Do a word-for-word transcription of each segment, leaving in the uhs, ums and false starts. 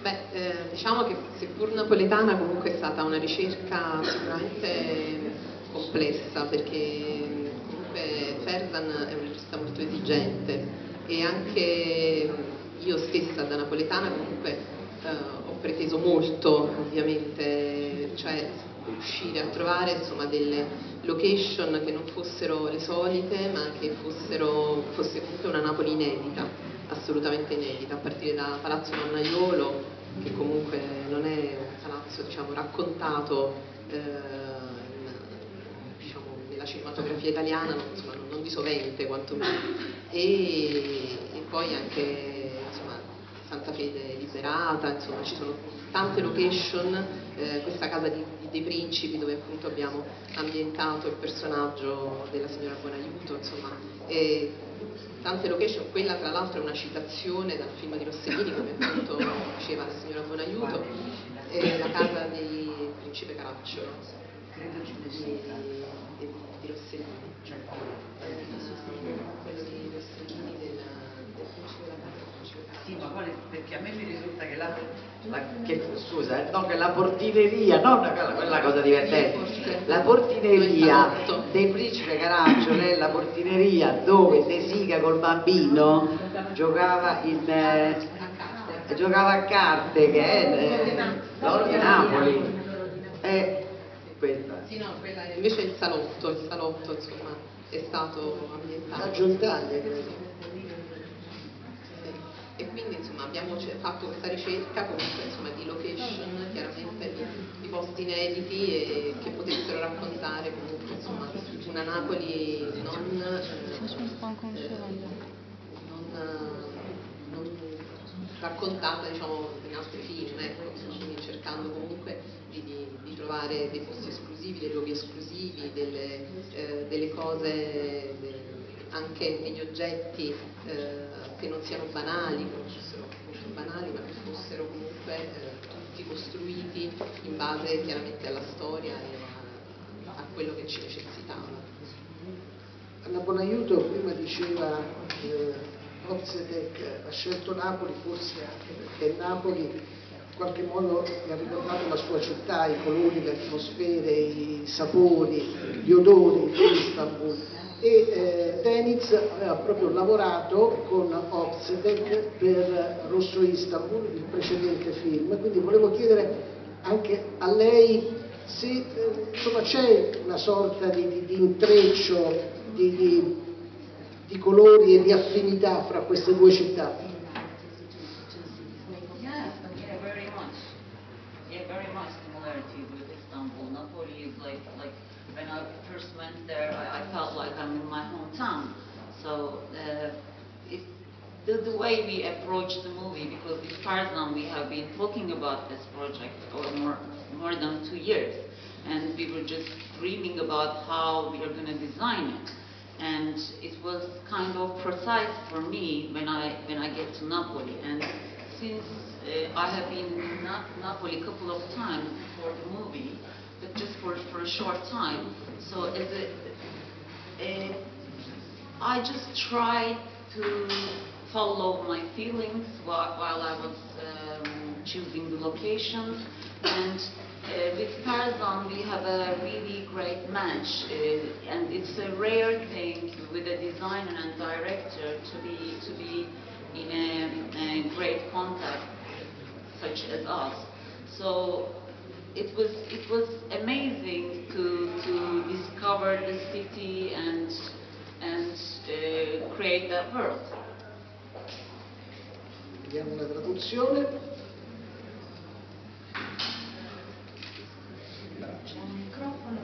Beh, eh, diciamo che seppur napoletana comunque è stata una ricerca sicuramente complessa, perché comunque Ferzan è un regista molto esigente e anche io stessa da napoletana comunque eh, ho preteso molto, ovviamente, cioè riuscire a trovare insomma delle location che non fossero le solite, ma che fossero, fosse comunque una Napoli inedita, assolutamente inedita, a partire da Palazzo Mannaiolo, che comunque non è un palazzo, diciamo, raccontato eh, in, diciamo, nella cinematografia italiana, non, insomma, non, non di sovente quantomeno, e, e poi anche insomma, Santa Fede liberata, insomma ci sono tante location, eh, questa casa di, di, dei principi dove appunto abbiamo ambientato il personaggio della signora Buonaiuto, insomma, e tante location. Quella tra l'altro è una citazione dal film di Rossellini, come appunto diceva la signora Buonaiuto, è la casa del principe Caracciolo di, di, di Rossellini, eh, quello di Rossellini del, del principe della casa. Sì, ma quale, perché a me mi risulta che la, la che, scusa, eh, no, che la portineria, non quella, quella cosa divertente, la portineria dei principe Caracciolo è la portineria dove De Sica col bambino giocava in eh, giocava a carte, che è eh, l'oro di Napoli. È questa. Sì, no, quella è invece il salotto, il salotto insomma è stato ambientato. A Giordania. E quindi insomma abbiamo fatto questa ricerca comunque insomma di location, chiaramente di, di posti inediti e che potessero raccontare comunque insomma una Napoli non, eh, non, non raccontata diciamo in altri film, ecco, quindi cercando comunque di, di, di trovare dei posti esclusivi, dei luoghi esclusivi, delle, eh, delle cose, de, anche degli oggetti eh, che non siano banali, che non fossero banali, ma che fossero comunque eh, tutti costruiti in base chiaramente alla storia e a, a quello che ci necessitava. Anna Buonaiuto prima diceva eh, Ozedek ha scelto Napoli forse anche perché Napoli in qualche modo mi ha ricordato la sua città, i colori, le atmosfere, i sapori, gli odori di Istanbul. E eh, Deniz aveva proprio lavorato con Ozedek per Rosso Istanbul, il precedente film, quindi volevo chiedere anche a lei se eh, insomma, c'è una sorta di, di, di intreccio di, di, di colori e di affinità fra queste due città. Yeah, yeah, very much. Yeah, very much similarity with Istanbul. Napoli is like like. When I first went there, I, I felt like I'm in my hometown. So uh, it, the, the way we approach the movie, because with Farzan we have been talking about this project for more, more than two years. And we were just dreaming about how we are going to design it. And it was kind of precise for me when I, when I get to Napoli. And since uh, I have been in Na Napoli a couple of times before the movie, but just for, for a short time. So as a, a, I just tried to follow my feelings while, while I was um, choosing the locations. And uh, with Farzan we have a really great match. Uh, and it's a rare thing with a designer and director to be, to be in a, a great contact such as us. So It was it was amazing to to discover the city and and uh, create that world. Vediamo una traduzione. C'è un microfono.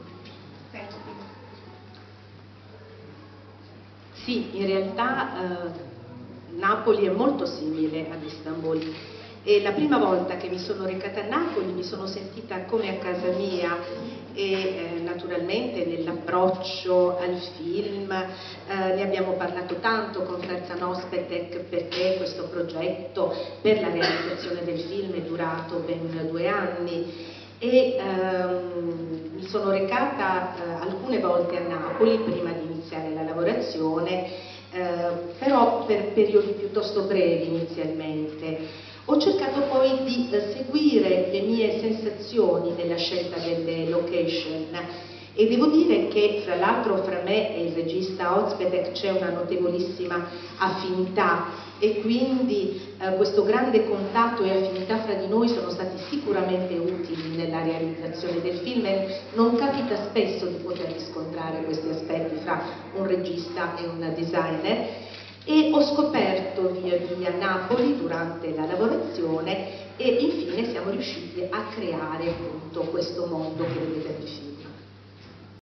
Sì, in realtà eh, Napoli è molto simile ad Istanbul. E la prima volta che mi sono recata a Napoli mi sono sentita come a casa mia e eh, naturalmente nell'approccio al film eh, ne abbiamo parlato tanto con Ferzan Özpetek perché questo progetto per la realizzazione del film è durato ben due anni e ehm, mi sono recata eh, alcune volte a Napoli prima di iniziare la lavorazione eh, però per periodi piuttosto brevi inizialmente. Ho cercato poi di eh, seguire le mie sensazioni nella scelta delle location. E devo dire che fra l'altro fra me e il regista Ozpetek c'è una notevolissima affinità e quindi eh, questo grande contatto e affinità fra di noi sono stati sicuramente utili nella realizzazione del film e non capita spesso di poter riscontrare questi aspetti fra un regista e un designer. E ho scoperto via via Napoli durante la lavorazione e infine siamo riusciti a creare appunto questo mondo che vedete nel film.